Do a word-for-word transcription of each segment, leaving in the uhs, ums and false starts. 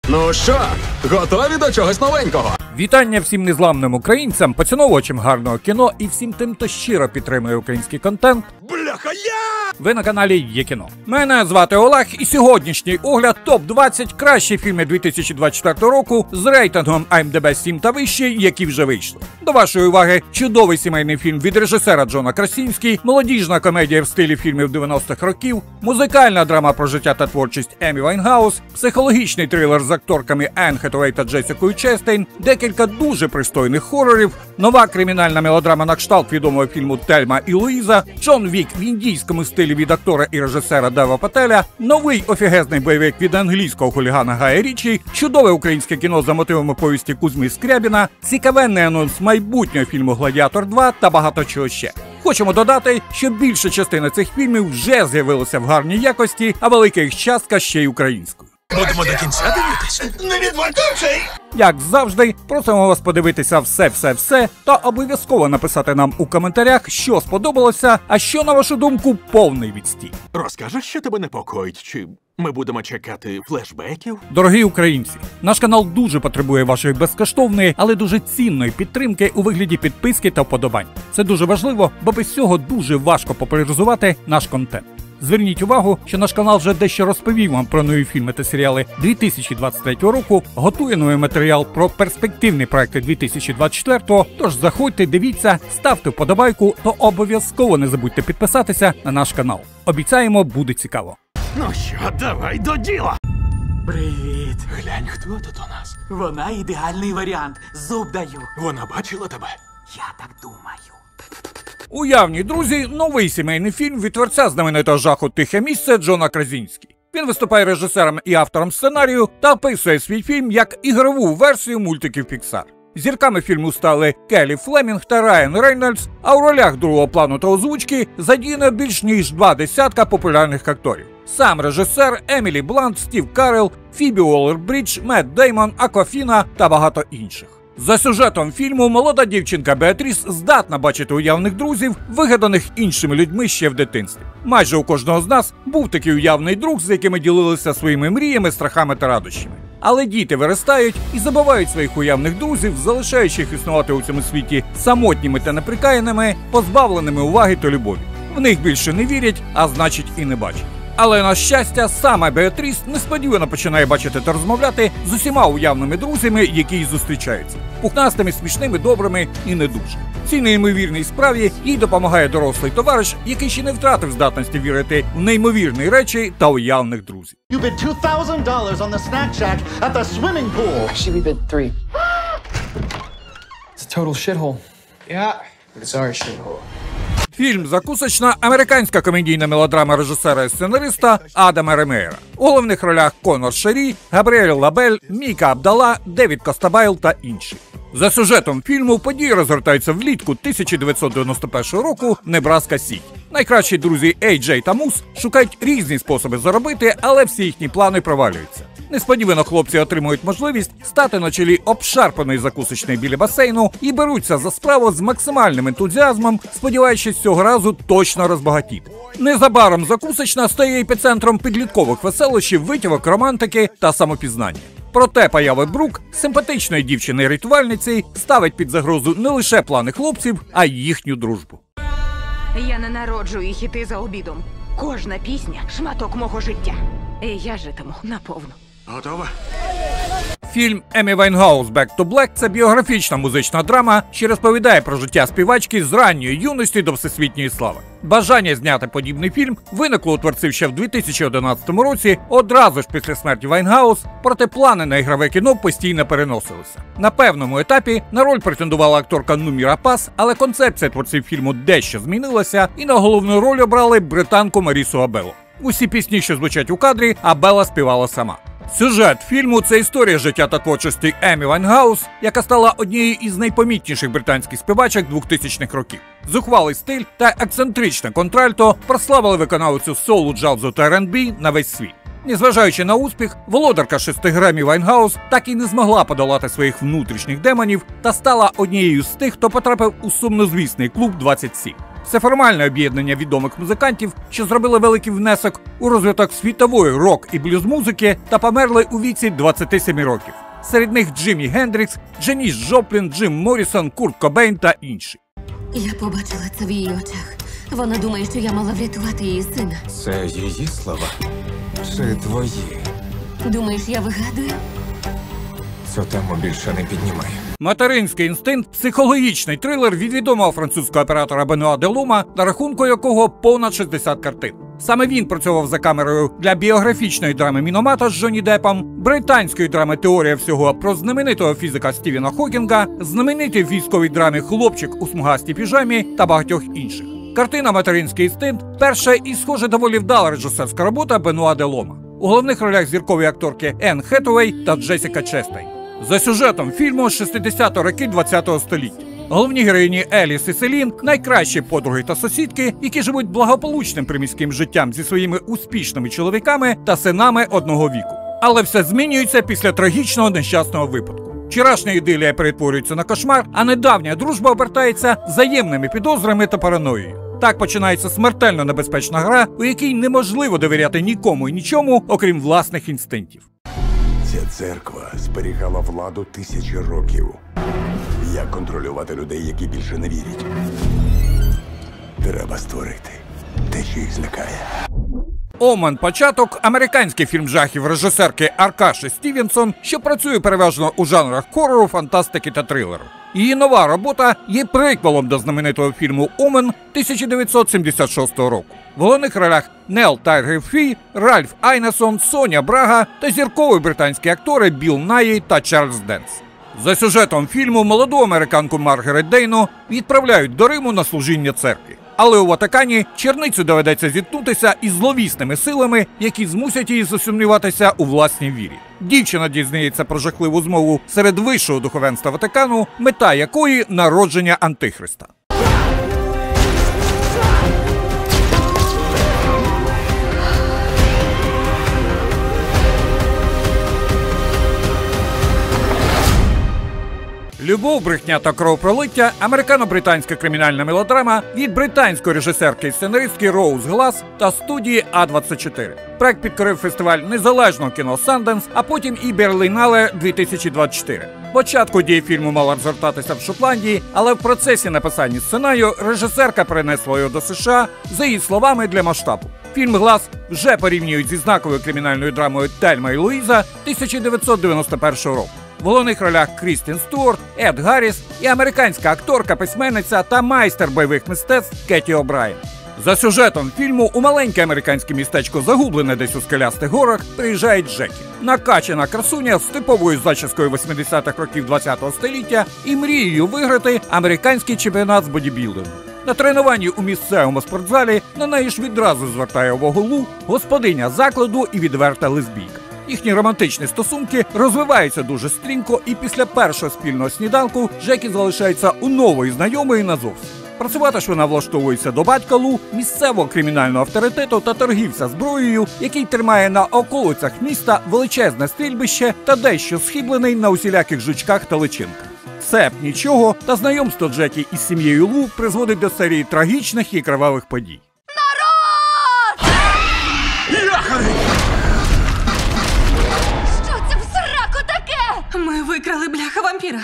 Ну що, готові до чогось новенького? Вітання всім незламним українцям, поціновувачам гарного кіно і всім тим, хто щиро підтримує український контент. Бляха, я! Ви на каналі Є кіно. Мене звати Олег, і сьогоднішній огляд топ двадцять кращі фільми дві тисячі двадцять четвертого року з рейтингом ай ем ді бі сім та вище, які вже вийшли. До вашої уваги чудовий сімейний фільм від режисера Джона Красінський, молодіжна комедія в стилі фільмів дев'яностих років, музикальна драма про життя та творчість Емі Вайнгаус, психологічний трилер з акторками Енн Хетуей та Джесікою Честейн, декілька дуже пристойних хорорів, нова кримінальна мелодрама на кшталт відомого фільму «Тельма і Луїза», Джон Вік в індійському стилі від актора і режисера Дева Пателя, новий офігезний бойовик від англійського хулігана Гая Річі, чудове українське кіно за мотивами повісті Кузьми Скрябіна, цікавенний анонс майбутнього фільму «Гладіатор два» та багато чого ще. Хочемо додати, що більша частина цих фільмів вже з'явилася в гарній якості, а велика їх частка ще й українською. Будемо до кінця дивитись? Не відвертавши! Як завжди, просимо вас подивитися все-все-все та обов'язково написати нам у коментарях, що сподобалося, а що, на вашу думку, повний відстій. Розкажеш, що тебе непокоїть, чи ми будемо чекати флешбеків? Дорогі українці, наш канал дуже потребує вашої безкоштовної, але дуже цінної підтримки у вигляді підписки та вподобань. Це дуже важливо, бо без цього дуже важко популяризувати наш контент. Зверніть увагу, що наш канал вже дещо розповів вам про нові фільми та серіали дві тисячі двадцять третього року, готує новий матеріал про перспективні проекти дві тисячі двадцять четвертого, тож заходьте, дивіться, ставте вподобайку, то обов'язково не забудьте підписатися на наш канал. Обіцяємо, буде цікаво. Ну що, давай до діла! Привіт! Глянь, хто тут у нас? Вона ідеальний варіант. Зуб даю. Вона бачила тебе? Я так думаю. Уявні друзі, новий сімейний фільм від творця знаменитого жаху «Тихе місце» Джона Красінський. Він виступає режисером і автором сценарію та описує свій фільм як ігрову версію мультиків Pixar. Зірками фільму стали Келлі Флемінг та Райан Рейнольдс, а у ролях другого плану та озвучки задіяно більш ніж два десятка популярних акторів. Сам режисер, Емілі Блант, Стів Карелл, Фібі Уоллер-Бридж, Мет Деймон, Аквафіна та багато інших. За сюжетом фільму молода дівчинка Беатріс здатна бачити уявних друзів, вигаданих іншими людьми ще в дитинстві. Майже у кожного з нас був такий уявний друг, з якими ділилися своїми мріями, страхами та радощами. Але діти виростають і забувають своїх уявних друзів, залишаючи їх існувати у цьому світі самотніми та неприкаяними, позбавленими уваги та любові. В них більше не вірять, а значить і не бачать. Але, на щастя, сама Беатріс несподівано починає бачити та розмовляти з усіма уявними друзями, які їй зустрічаються. Пухнастими, смішними, добрими і не дуже. Цій неймовірній справі їй допомагає дорослий товариш, який ще не втратив здатності вірити в неймовірні речі та уявних друзів. You bid two thousand dollars on the snack shack at the swimming pool. Actually, we bid three. It's a total shithole. Yeah, but it's our shithole. Фільм «Закусочна» – американська комедійна мелодрама режисера і сценариста Адама Ремеєра. У головних ролях Конор Шері, Габріель Лабель, Міка Абдалла, Девід Костабайл та інші. За сюжетом фільму події розгортаються влітку тисяча дев'ятсот дев'яносто першого року в Небраска-Сіті. Найкращі друзі Ей Джей та Мус шукають різні способи заробити, але всі їхні плани провалюються. Несподівано хлопці отримують можливість стати на чолі обшарпаної закусочної біля басейну і беруться за справу з максимальним ентузіазмом, сподіваючись цього разу точно розбагатіти. Незабаром закусочна стає епіцентром підліткових веселощів, витівок, романтики та самопізнання. Проте поява Брук, симпатичної дівчини-рятувальниці, ставить під загрозу не лише плани хлопців, а й їхню дружбу. Я не народжую їх іти за обідом. Кожна пісня – шматок мого життя. І я житиму наповну. Готова? Фільм «Емі Вайнгаус. Back to Black» – це біографічна музична драма, що розповідає про життя співачки з ранньої юності до всесвітньої слави. Бажання зняти подібний фільм виникло у творців ще в дві тисячі одинадцятому році, одразу ж після смерті Вайнгаус, проте плани на ігрове кіно постійно переносилися. На певному етапі на роль претендувала акторка Нумі Рапаз, але концепція творців фільму дещо змінилася, і на головну роль обрали британку Марісу Абелло. Усі пісні, що звучать у кадрі, Абелла співала сама. Сюжет фільму – це історія життя та творчості Емі Вайнгаус, яка стала однією із найпомітніших британських співачок двохтисячних років. Зухвалий стиль та ексцентричне контральто прославили виконавицю соулу, джазу та ар енд бі на весь світ. Незважаючи на успіх, володарка шести гремів Вайнгаус так і не змогла подолати своїх внутрішніх демонів та стала однією з тих, хто потрапив у сумнозвісний клуб двадцять сім. Це формальне об'єднання відомих музикантів, що зробили великий внесок у розвиток світової рок- і блюз-музики та померли у віці двадцяти семи років. Серед них Джиммі Гендрікс, Дженіс Джоплін, Джим Моррісон, Курт Кобейн та інші. Я побачила це в її очах. Вона думає, що я мала врятувати її сина. Це її слова? Чи твої? Думаєш, я вигадую? Цю тему більше не піднімай. «Материнський інстинкт» – психологічний трилер від відомого французького оператора Бенуа де Лума, на рахунку якого понад шістдесят картин. Саме він працював за камерою для біографічної драми «Міномата» з Джонні Деппом, британської драми «Теорія всього» про знаменитого фізика Стівена Хокінга, знаменитій військовій драмі «Хлопчик у смугастій піжамі» та багатьох інших. Картина «Материнський інстинкт» – перша і, схоже, доволі вдала режисерська робота Бенуа де Лума. У головних ролях зіркові акторки Енн Хетуей та Джесіка Честейн. За сюжетом фільму шістдесяті роки ХХ століття. Головні героїні Еліс і Селін – найкращі подруги та сусідки, які живуть благополучним приміським життям зі своїми успішними чоловіками та синами одного віку. Але все змінюється після трагічного нещасного випадку. Вчорашня ідилія перетворюється на кошмар, а недавня дружба обертається взаємними підозрами та параноєю. Так починається смертельно небезпечна гра, у якій неможливо довіряти нікому і нічому, окрім власних інстинктів. Ця церква зберігала владу тисячі років. Як контролювати людей, які більше не вірять? Треба створити те, що їх злякає. «Омен. Початок» – американський фільм жахів режисерки Аркаші Стівенсон, що працює переважно у жанрах хорору, фантастики та трилеру. Її нова робота є приквелом до знаменитого фільму «Омен» тисяча дев'ятсот сімдесят шостого року. В головних ролях Нел Тайгер-Фрі, Ральф Айнесон, Соня Брага та зіркові британські актори Білл Найї та Чарльз Денс. За сюжетом фільму молоду американку Маргарет Дейну відправляють до Риму на служіння церкві. Але у Ватикані черницю доведеться зіткнутися із зловісними силами, які змусять її засумніватися у власній вірі. Дівчина дізнається про жахливу змову серед вищого духовенства Ватикану, мета якої – народження Антихриста. «Любов, брехня та кровопролиття» – американо-британська кримінальна мелодрама від британської режисерки і сценаристки Роуз Глас та студії А двадцять чотири. Проект підкорив фестиваль незалежного кіно Санденс, а потім і Берлінале дві тисячі двадцять чотири. Спочатку дія фільму мала розгортатися в Шотландії, але в процесі написання сценарію режисерка перенесла його до США, за її словами, для масштабу. Фільм «Глас» вже порівнюють зі знаковою кримінальною драмою «Тельма і Луїза» тисяча дев'ятсот дев'яносто першого року. В головних ролях Крістін Стюарт, Ед Гарріс і американська акторка, письменниця та майстер бойових мистецтв Кеті О'Брайен. За сюжетом фільму у маленьке американське містечко, загублене десь у скелястих горах, приїжджає Джекі. Накачана красуня з типовою зачіскою восьмидесятих років ХХ століття і мрією виграти американський чемпіонат з бодібілдингу. На тренуванні у місцевому спортзалі на неї ж відразу звертає увагу Лу, господиня закладу і відверта лесбійка. Їхні романтичні стосунки розвиваються дуже стрімко, і після першого спільного сніданку Джекі залишається у нової знайомої назовсім. Працювати ж вона влаштовується до батька Лу, місцевого кримінального авторитету та торгівця зброєю, який тримає на околицях міста величезне стрільбище та дещо схиблений на усіляких жучках та личинках. Все б нічого, та знайомство Джекі із сім'єю Лу призводить до серії трагічних і кривавих подій. Народ! Що це в сраку таке? Ми викрали бляха-вампіра.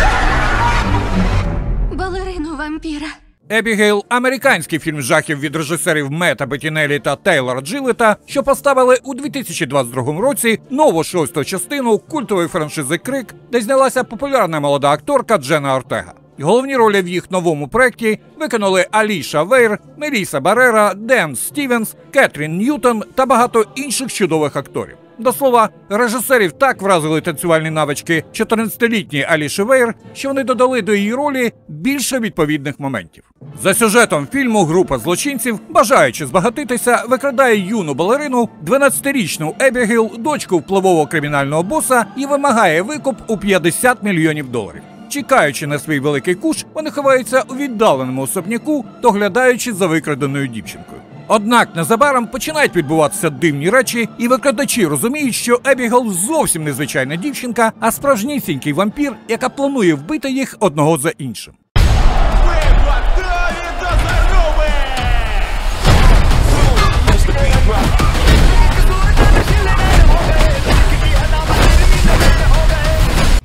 Балерину вампіра. «Ебігейл» – американський фільм жахів від режисерів Мета Беттінеллі та Тейлора Джилета, що поставили у дві тисячі двадцять другому році нову шосту частину культової франшизи «Крик», де знялася популярна молода акторка Дженна Ортега. Головні ролі в їх новому проєкті виконали Аліша Вейр, Меліса Баррера, Ден Стівенс, Кетрін Ньютон та багато інших чудових акторів. До слова, режисерів так вразили танцювальні навички чотирнадцятилітньої Аліші Вейр, що вони додали до її ролі більше відповідних моментів. За сюжетом фільму група злочинців, бажаючи збагатитися, викрадає юну балерину, дванадцятирічну Ебігейл, дочку впливового кримінального боса, і вимагає викуп у п'ятдесят мільйонів доларів. Чекаючи на свій великий куш, вони ховаються у віддаленому особняку, доглядаючи за викраденою дівчинкою. Однак незабаром починають відбуватися дивні речі, і викрадачі розуміють, що Ебігейл зовсім не звичайна дівчинка, а справжнісінький вампір, яка планує вбити їх одного за іншим. Ви готові до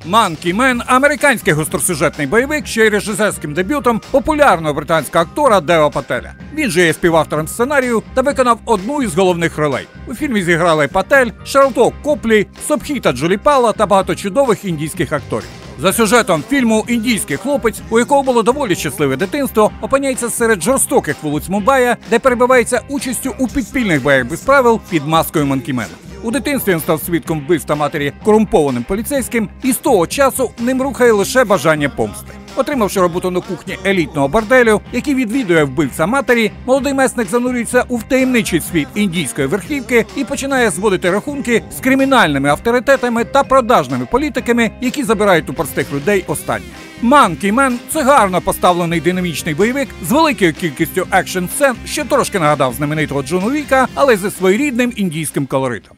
Monkey Man – американський гостросюжетний бойовик, що є режисерським дебютом популярного британського актора Дева Пателя. Він же є співавтором сценарію та виконав одну із головних ролей. У фільмі зіграли Патель, Шарлотт Коплі, Собхіта Джоліпала та багато чудових індійських акторів. За сюжетом фільму індійський хлопець, у якого було доволі щасливе дитинство, опиняється серед жорстоких вулиць Мумбая, де перебувається участю у підпільних боях без правил під маскою Манкімена. У дитинстві він став свідком вбивства матері корумпованим поліцейським, і з того часу ним рухає лише бажання помсти. Отримавши роботу на кухні елітного борделю, який відвідує вбивця матері, молодий месник занурюється у втаємничий світ індійської верхівки і починає зводити рахунки з кримінальними авторитетами та продажними політиками, які забирають у простих людей останнє. Monkey Man – це гарно поставлений динамічний бойовик з великою кількістю екшн-сцен, що трошки нагадав знаменитого Джона Віка, але зі своєрідним індійським колоритом.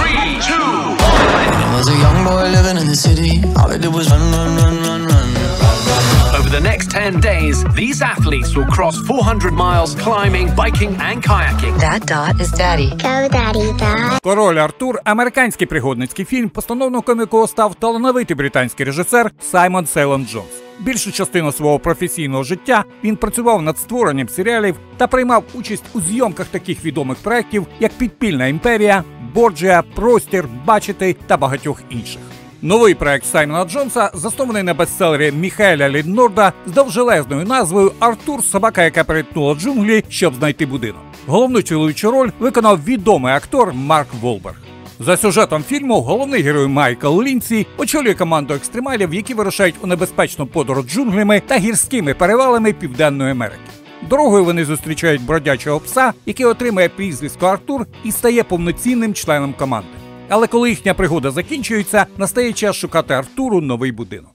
Over the next ten days, these athletes will cross four hundred miles climbing, biking and kayaking. That dot is Daddy. Go, Daddy, dot. Король Артур – американський пригодницький фільм, постановником якого став талановитий британський режисер Саймон Сейлон Джонс. Більшу частину свого професійного життя він працював над створенням серіалів та приймав участь у зйомках таких відомих проєктів, як «Підпільна імперія», «Борджіа», «Простір», «Бачити» та багатьох інших. Новий проект Саймона Джонса заснований на бестселері Міхаеля Лінднорда з довжелезною назвою «Артур. Собака, яка перетнула джунглі, щоб знайти будинок». Головну чоловічу роль виконав відомий актор Марк Волберг. За сюжетом фільму головний герой Майкл Лінсі очолює команду екстремалів, які вирушають у небезпечну подорож джунглями та гірськими перевалами Південної Америки. Дорогою вони зустрічають бродячого пса, який отримує прізвисько Артур і стає повноцінним членом команди. Але коли їхня пригода закінчується, настає час шукати Артуру новий будинок.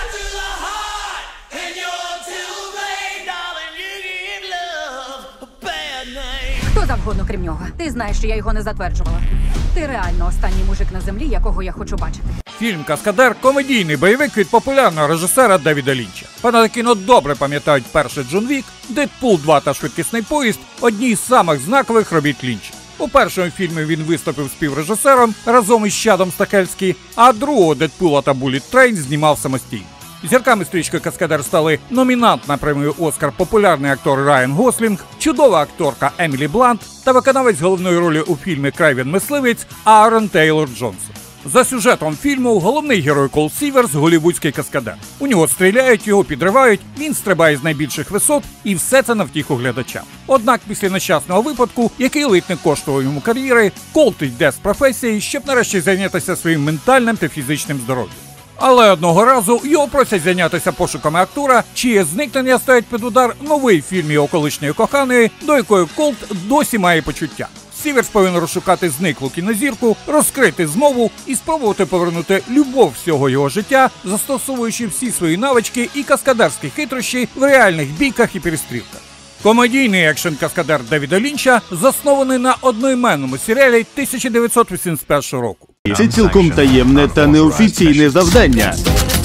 Хто завгодно, крім нього. Ти знаєш, що я його не затверджувала. Ти реально останній мужик на землі, якого я хочу бачити. Фільм «Каскадер» – комедійний бойовик від популярного режисера Девіда Лінча. Фанати кіно добре пам'ятають перший Джон Вік, Дедпул два та Швидкісний поїзд – одні із самих знакових робіт Лінча. У першому фільмі він виступив співрежисером разом із Чадом Стахельські, а другого Дедпула та Буліт Трейн знімав самостійно. Зірками стрічки «Каскадер» стали номінант на премію «Оскар» популярний актор Райан Гослінг, чудова акторка Емілі Блант та виконавець головної ролі у фільмі «Крейвен мисливець» Аарон Тейлор Джонсон. За сюжетом фільму головний герой Кол Сіверс – голівудський каскадер. У нього стріляють, його підривають, він стрибає з найбільших висот, і все це на втіху глядачам. Однак після нещасного випадку, який ледь не коштував йому кар'єри, Колт йде з професії, щоб нарешті зайнятися своїм ментальним та фізичним здоров'ям. Але одного разу його просять зайнятися пошуками актора, чиє зникнення ставить під удар новий фільм його колишньої коханої, до якої Колт досі має почуття. Сіверс повинен розшукати зниклу кінозірку, розкрити змову і спробувати повернути любов всього його життя, застосовуючи всі свої навички і каскадерські хитрощі в реальних бійках і перестрілках. Комедійний екшн-каскадер Девіда Лінча заснований на одноіменному серіалі тисяча дев'ятсот вісімдесят першого року. Це цілком таємне та неофіційне завдання.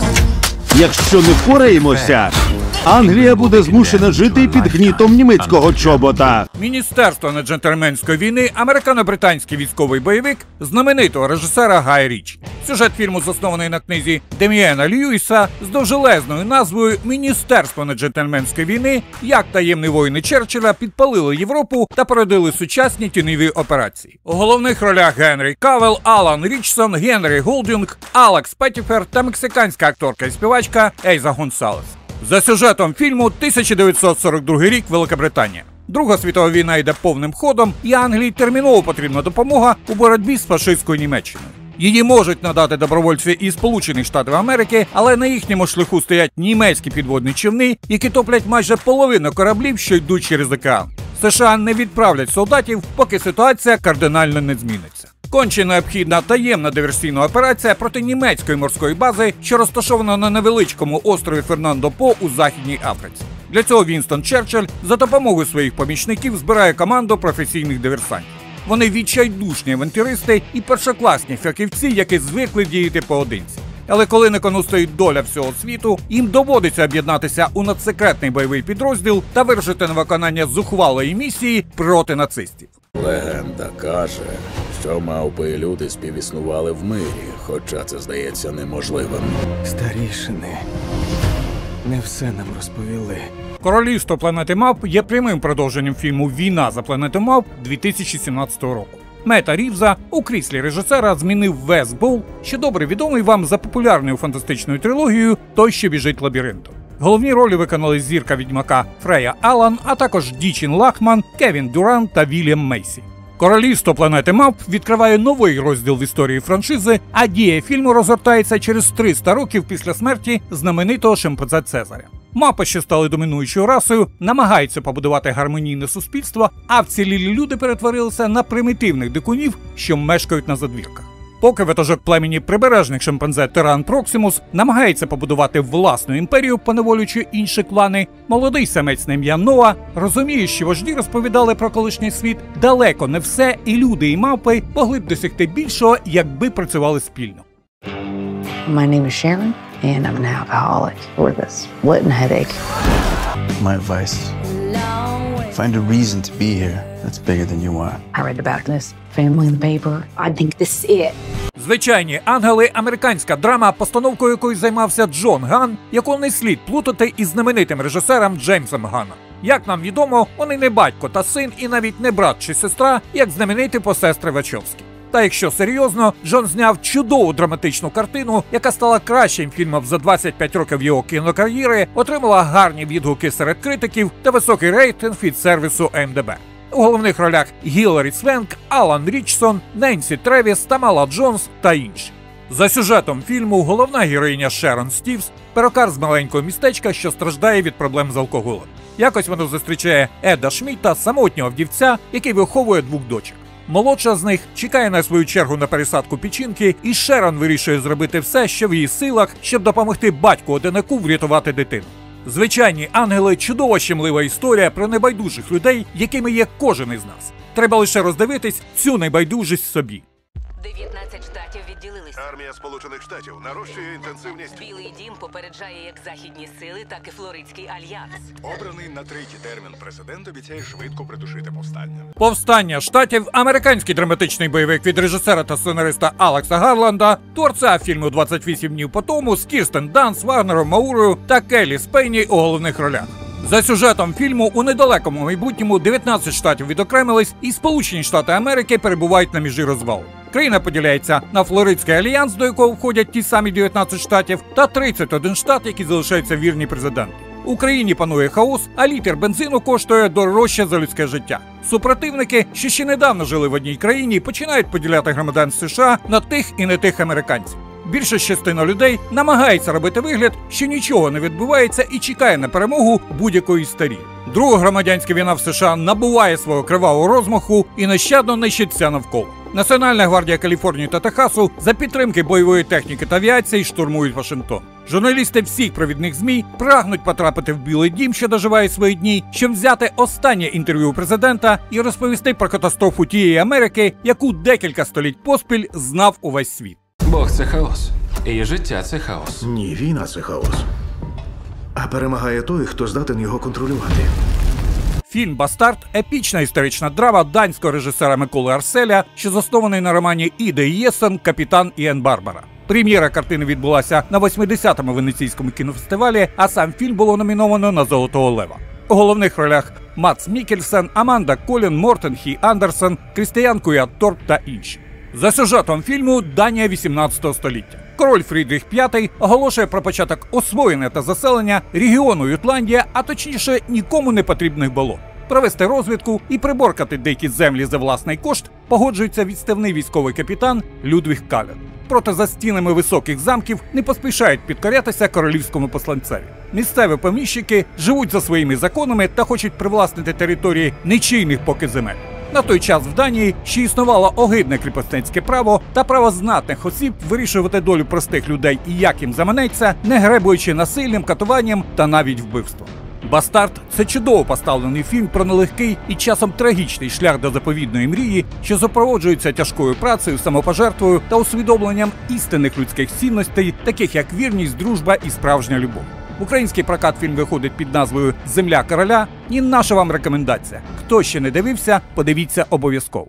Якщо не впораємося, Англія буде змушена жити під гнітом німецького чобота. Міністерство неджентльменської війни – американо-британський військовий бойовик знаменитого режисера Гая Річі. Сюжет фільму заснований на книзі Дем'єна Льюіса з довжелезною назвою «Міністерство неджентльменської війни. Як таємні воїни Черчилля підпалили Європу та породили сучасні тіньові операції». У головних ролях Генрі Кавел, Алан Річсон, Генрі Голдінг, Алекс Петтіфер та мексиканська акторка і співачка Ейза Гонсалес. За сюжетом фільму тисяча дев'ятсот сорок другий рік, Великобританія. Друга світова війна йде повним ходом, і Англії терміново потрібна допомога у боротьбі з фашистською Німеччиною. Її можуть надати добровольці із Сполучених Штатів Америки, але на їхньому шляху стоять німецькі підводні човни, які топлять майже половину кораблів, що йдуть через океан. США не відправлять солдатів, поки ситуація кардинально не зміниться. Конче необхідна таємна диверсійна операція проти німецької морської бази, що розташована на невеличкому острові Фернандо-По у Західній Африці. Для цього Вінстон Черчилль за допомогою своїх помічників збирає команду професійних диверсантів. Вони відчайдушні авантюристи і першокласні фахівці, які звикли діяти поодинці. Але коли на кону стоїть доля всього світу, їм доводиться об'єднатися у надсекретний бойовий підрозділ та вирушити на виконання зухвалої місії проти нацистів. Легенда каже, що мавпи і люди співіснували в мирі, хоча це здається неможливим. Старішини, не все нам розповіли. «Королівство планети мавп» є прямим продовженням фільму «Війна за планету мавп» дві тисячі сімнадцятого року. Мета Рівза у кріслі режисера змінив Вес Бол, що добре відомий вам за популярною фантастичною трилогією «Той, що біжить лабіринтом». Головні ролі виконали зірка відьмака Фрея Аллан, а також Дічин Лахман, Кевін Дюрант та Вільям Мейсі. «Королівство планети мавп» відкриває новий розділ в історії франшизи, а дія фільму розгортається через триста років після смерті знаменитого шимпанзе Цезаря. Мавпи, що стали домінуючою расою, намагаються побудувати гармонійне суспільство, а вцілілі люди перетворилися на примітивних дикунів, що мешкають на задвірках. Поки ватажок племені прибережних шимпанзе Тиран Проксимус намагається побудувати власну імперію, поневолюючи інші клани, молодий самець на ім'я Ноа розуміє, що вожді розповідали про колишній світ далеко не все, і люди і мавпи могли б досягти більшого, якби працювали спільно. My name is Sharon, and I'm an alcoholic with a splitting headache. My advice, find a reason to be here that's bigger than you are. I read about this family in the paper. I think this is it. «Звичайні ангели» – американська драма, постановкою якої займався Джон Ганн, яку не слід плутати із знаменитим режисером Джеймсом Ганном. Як нам відомо, вони не батько та син і навіть не брат чи сестра, як знамениті посестри Вачовські. Та якщо серйозно, Джон зняв чудову драматичну картину, яка стала кращим фільмом за двадцять п'ять років його кінокар'єри, отримала гарні відгуки серед критиків та високий рейтинг від сервісу ем ді бі. У головних ролях Гіларі Свенк, Алан Річсон, Ненсі Тревіс, Тамала Джонс та інші. За сюжетом фільму головна героїня Шерон Стівс – перукар з маленького містечка, що страждає від проблем з алкоголем. Якось вона зустрічає Еда Шмідта, самотнього вдівця, який виховує двох дочок. Молодша з них чекає на свою чергу на пересадку печінки, і Шерон вирішує зробити все, що в її силах, щоб допомогти батьку-одинаку врятувати дитину. «Звичайні ангели» – чудова щемлива історія про небайдужих людей, якими є кожен із нас. Треба лише роздивитись цю небайдужість собі. дев'ятнадцять штатів відділились. Армія Сполучених Штатів нарощує інтенсивність. Білий дім попереджає як західні сили, так і Флоридський альянс. Обраний на третій термін президент обіцяє швидко придушити повстання. «Повстання штатів» – американський драматичний бойовик від режисера та сценариста Алекса Гарланда, творця фільму «двадцять вісім днів по тому» з Кірстен Данст, Вагнером Маурою та Келлі Спейні у головних ролях. За сюжетом фільму у недалекому майбутньому дев'ятнадцять штатів відокремились, і Сполучені Штати Америки перебувають на межі розвалу. Країна поділяється на Флоридський альянс, до якого входять ті самі дев'ятнадцять штатів, та тридцять один штат, які залишаються вірні президенту. У країні панує хаос, а літр бензину коштує дорожче за людське життя. Супротивники, що ще недавно жили в одній країні, починають поділяти громадян США на тих і не тих американців. Більша частина людей намагається робити вигляд, що нічого не відбувається і чекає на перемогу будь-якої старі. Друга громадянська війна в США набуває свого кривавого розмаху і нещадно нищиться навколо. Національна гвардія Каліфорнії та Техасу за підтримки бойової техніки та авіації штурмують Вашингтон. Журналісти всіх провідних ЗМІ прагнуть потрапити в Білий дім, що доживає свої дні, щоб взяти останнє інтерв'ю у президента і розповісти про катастрофу тієї Америки, яку декілька століть поспіль знав увесь світ. Бог – це хаос. І життя – це хаос. Ні, війна – це хаос. А перемагає той, хто здатен його контролювати. Фільм «Бастард» – епічна історична драма данського режисера Миколи Арселя, що заснований на романі Іди Єсен «Капітан Іен Барбара». Прем'єра картини відбулася на восьмидесятому Венеційському кінофестивалі, а сам фільм було номіновано на «Золотого лева». У головних ролях Мадс Міккельсен, Аманда Колін, Мортен Хі Андерсен, Крістіян Куят Торп та інші. За сюжетом фільму Данія вісімнадцятого століття. Король Фрідріх п'ятий оголошує про початок освоєння та заселення регіону Ютландія, а точніше нікому не потрібних болот. Провести розвідку і приборкати деякі землі за власний кошт погоджується відставний військовий капітан Людвіг Кален. Проте за стінами високих замків не поспішають підкорятися королівському посланцеві. Місцеві поміщики живуть за своїми законами та хочуть привласнити території нечийних поки земель. На той час в Данії ще існувало огидне кріпосницьке право та право знатних осіб вирішувати долю простих людей і як їм заманеться, не гребуючи насиллям, катуванням та навіть вбивством. «Бастард» – це чудово поставлений фільм про нелегкий і часом трагічний шлях до заповідної мрії, що супроводжується тяжкою працею, самопожертвою та усвідомленням істинних людських цінностей, таких як вірність, дружба і справжня любов. Український прокат фільм виходить під назвою «Земля короля» і наша вам рекомендація. Хто ще не дивився, подивіться обов'язково.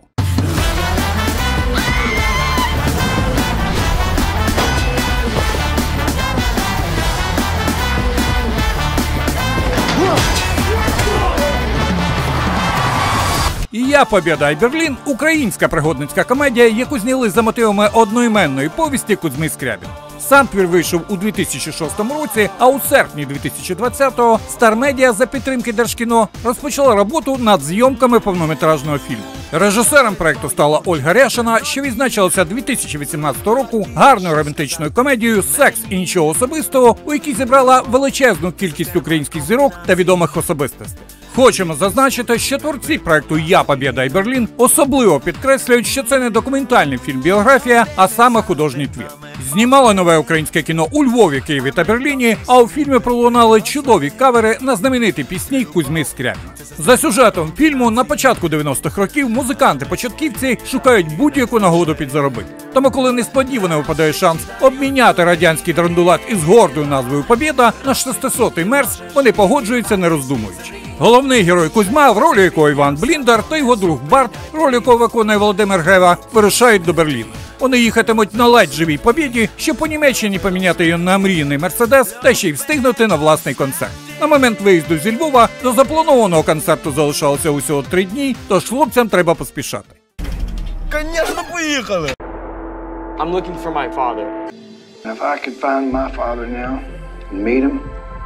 І «Я Побєда і Берлін» – українська пригодницька комедія, яку зняли за мотивами одноіменної повісті Кузьми Скрябіна. Сам твір вийшов у дві тисячі шостому році, а у серпні дві тисячі двадцятого Стар Медіа за підтримки Держкіно розпочала роботу над зйомками повнометражного фільму. Режисером проекту стала Ольга Ряшина, що відзначилася дві тисячі вісімнадцятого року гарною романтичною комедією «Секс і нічого особистого», у якій зібрала величезну кількість українських зірок та відомих особистостей. Хочемо зазначити, що творці проекту «Я Побєда і Берлін» особливо підкреслюють, що це не документальний фільм-біографія, а саме художній твір. Знімали нове українське кіно у Львові, Києві та Берліні, а у фільмі пролунали чудові кавери на знамениті пісні Кузьми Скрябіна. За сюжетом фільму на початку дев'яностих років музиканти-початківці шукають будь-яку нагоду підзаробити. Тому коли несподівано випадає шанс обміняти радянський драндулат із гордою назвою «Побєда» на шестисотий мерс, вони погоджуються не роздумуючи. Головний герой Кузьма, в ролі якого Іван Бліндар, та його друг Барт, роль якого виконує Володимир Грева, вирушають до Берліна. Вони їхатимуть на ледь живій Побєді, щоб по Німеччині поміняти її на мрійний Мерседес та ще й встигнути на власний концерт. На момент виїзду зі Львова до запланованого концерту залишалося усього три дні, тож хлопцям треба поспішати. Конечно, поїхали! I'm looking for my father. If I could find my father now and meet him,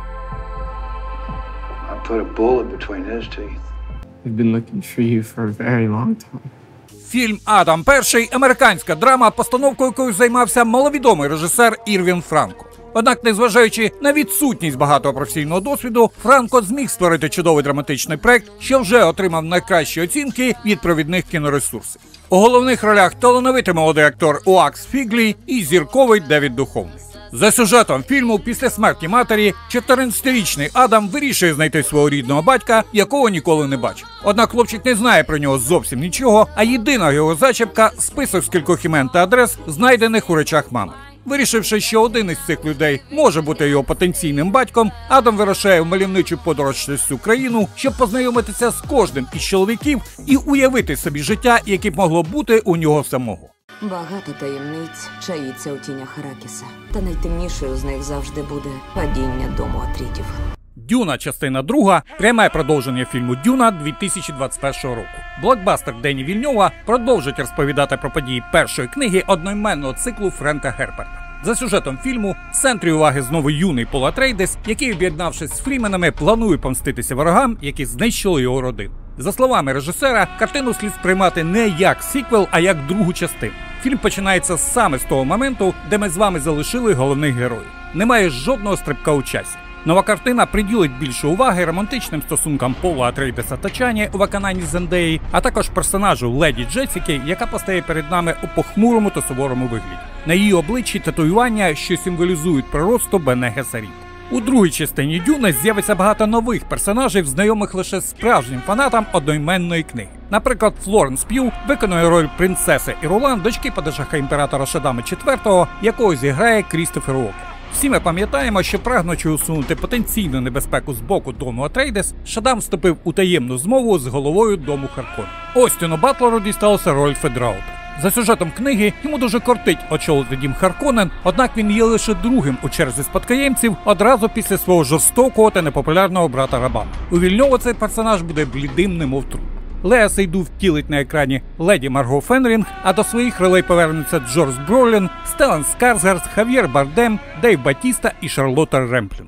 I'd put a bullet between his teeth. We've been looking for you for a very long time. Фільм «Адам Перший» – американська драма, постановкою якою займався маловідомий режисер Ірвін Франко. Однак, незважаючи на відсутність багатого професійного досвіду, Франко зміг створити чудовий драматичний проект, що вже отримав найкращі оцінки від провідних кіноресурсів. У головних ролях талановитий молодий актор Уакс Фіглі і зірковий Девід Духовний. За сюжетом фільму, після смерті матері, чотирнадцятирічний Адам вирішує знайти свого рідного батька, якого ніколи не бачив. Однак хлопчик не знає про нього зовсім нічого, а єдина його зачіпка – список з кількох імен та адрес, знайдених у речах мами. Вирішивши, що один із цих людей може бути його потенційним батьком, Адам вирушає в мальовничу подорож через всю країну, щоб познайомитися з кожним із чоловіків і уявити собі життя, яке б могло бути у нього самого. Багато таємниць чаїться у тінях Аракіса. Та найтемнішою з них завжди буде падіння дому Атрідів. «Дюна. Частина друга» – пряме продовження фільму «Дюна» дві тисячі двадцять першого року. Блокбастер Дені Вільньова продовжить розповідати про події першої книги одноіменного циклу Френка Герберта. За сюжетом фільму в центрі уваги знову юний Пол Атрейдес, який, об'єднавшись з Фріменами, планує помститися ворогам, які знищили його родину. За словами режисера, картину слід сприймати не як сіквел, а як другу частину. Фільм починається саме з того моменту, де ми з вами залишили головних героїв. Немає жодного стрибка у часі. Нова картина приділить більше уваги романтичним стосункам Пола Атрейдеса та Чані у виконанні Зендеї, а також персонажу Леді Джесіки, яка постає перед нами у похмурому та суворому вигляді. На її обличчі татуювання, що символізують пророцтво Бене Гесеріт. У другій частині «Дюни» з'явиться багато нових персонажів, знайомих лише справжнім фанатам одноіменної книги. Наприклад, Флоренс П'ю виконує роль принцеси Ірулан, дочки падишаха імператора Шаддама четвертого, якого зіграє Крістофер Уокер. Всі ми пам'ятаємо, що, прагнучи усунути потенційну небезпеку з боку дому Атрейдес, Шаддам вступив у таємну змову з головою дому Харконнен. Остіну Батлеру дісталася роль Федраута. За сюжетом книги йому дуже кортить очолити дім Харконнен, однак він є лише другим у черзі спадкоємців одразу після свого жорстокого та непопулярного брата Рабана. У Вільньова цей персонаж буде блідим, немов труп. Леа Сейду втілить на екрані леді Марго Фенрінг, а до своїх ролей повернуться Джордж Бролін, Стеллан Скарсгард, Хав'єр Бардем, Дейв Батіста і Шарлотта Ремплінг.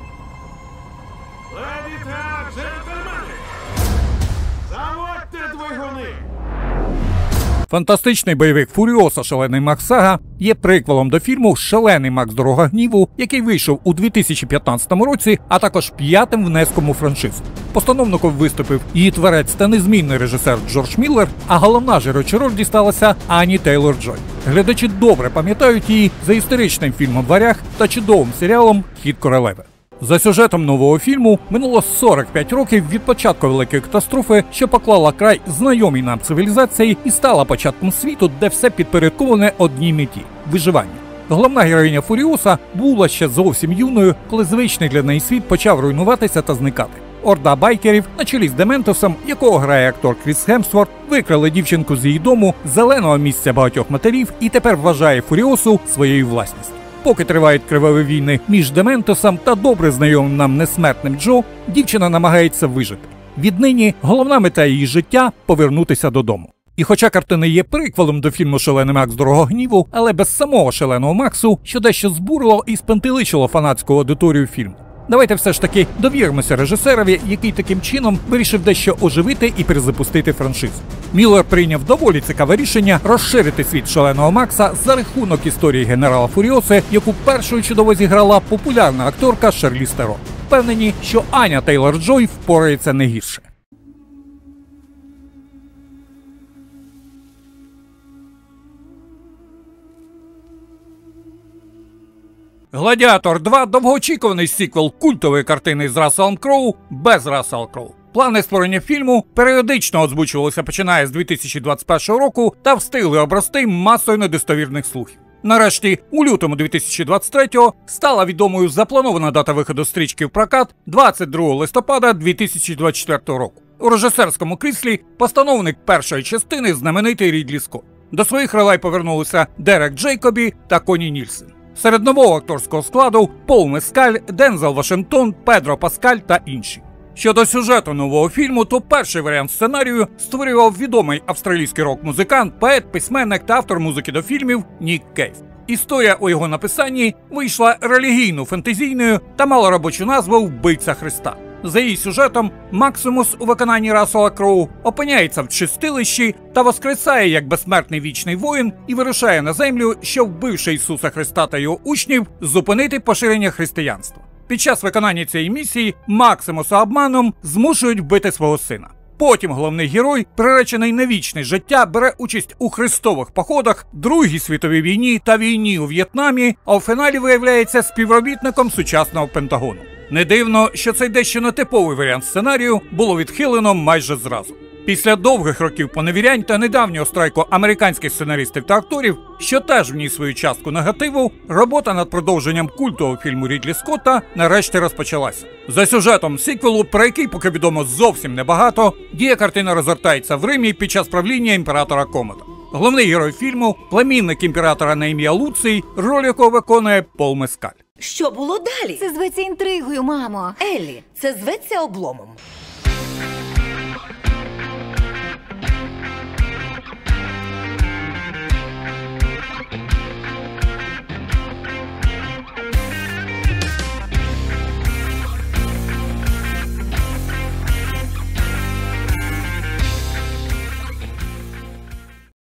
Леді та джентльмени, заводьте двигуни! Фантастичний бойовик «Фуріоса. Шалений Макс Сага» є приквелом до фільму «Шалений Макс. Дорога гніву», який вийшов у дві тисячі п'ятнадцятому році, а також п'ятим внеском у франшизу. Постановником виступив її творець та незмінний режисер Джордж Міллер, а головна жіноча роль дісталася Ані Тейлор-Джой. Глядачі добре пам'ятають її за історичним фільмом «Варяг» та чудовим серіалом «Хід королеви». За сюжетом нового фільму минуло сорок п'ять років від початку великої катастрофи, що поклала край знайомій нам цивілізації і стала початком світу, де все підпорядковане одній меті – виживання. Головна героїня Фуріоса була ще зовсім юною, коли звичний для неї світ почав руйнуватися та зникати. Орда байкерів на чолі з Дементосом, якого грає актор Кріс Хемсворт, викрали дівчинку з її дому, зеленого місця багатьох матерів, і тепер вважає Фуріосу своєю власністю. Поки тривають криваві війни між Дементосом та добре знайомим нам несмертним Джо, дівчина намагається вижити. Віднині головна мета її життя – повернутися додому. І хоча картина є приквелом до фільму «Шалений Макс. Дорога гніву», але без самого Шаленого Максу, що дещо збурило і спантеличило фанатську аудиторію фільму. Давайте все ж таки довіримося режисерові, який таким чином вирішив дещо оживити і перезапустити франшизу. Міллер прийняв доволі цікаве рішення розширити світ Шаленого Макса за рахунок історії генерала Фуріоси, яку першою чудово зіграла популярна акторка Шарліз Терон. Впевнені, що Аня Тейлор-Джой впорається не гірше. «Гладіатор два» – довгоочікуваний сіквел культової картини з Расселом Кроу без Рассела Кроу. Плани створення фільму періодично озвучувалися починає з дві тисячі двадцять першого року та встигли обрости масою недостовірних слухів. Нарешті, у лютому дві тисячі двадцять третього стала відомою запланована дата виходу стрічки в прокат двадцять другого листопада дві тисячі двадцять четвертого року. У режисерському кріслі постановник першої частини знаменитий Рідлі Скотт. До своїх ролей повернулися Дерек Джейкобі та Коні Нільсен. Серед нового акторського складу – Пол Мескаль, Дензел Вашингтон, Педро Паскаль та інші. Щодо сюжету нового фільму, то перший варіант сценарію створював відомий австралійський рок-музикант, поет, письменник та автор музики до фільмів Нік Кейв. Історія у його написанні вийшла релігійно-фентезійною та мала робочу назву «Вбивця Христа». За її сюжетом, Максимус у виконанні Рассела Кроу опиняється в чистилищі та воскресає як безсмертний вічний воїн і вирушає на землю, щоб, вбивши Ісуса Христа та його учнів, зупинити поширення християнства. Під час виконання цієї місії Максимуса обманом змушують вбити свого сина. Потім головний герой, приречений на вічне життя, бере участь у хрестових походах, Другій світовій війні та війні у В'єтнамі, а у фіналі виявляється співробітником сучасного Пентагону. Не дивно, що цей дещо нетиповий варіант сценарію було відхилено майже зразу. Після довгих років поневірянь та недавнього страйку американських сценаристів та акторів, що теж вніс свою частку негативу, робота над продовженням культового фільму Рідлі Скотта нарешті розпочалася. За сюжетом сіквелу, про який поки відомо зовсім небагато, дія картини розгортається в Римі під час правління імператора Комода. Головний герой фільму – племінник імператора на ім'я Луцій, роль якого виконує Пол Мескаль. Що було далі? Це зветься інтригою, мамо. Еллі, це зветься обломом.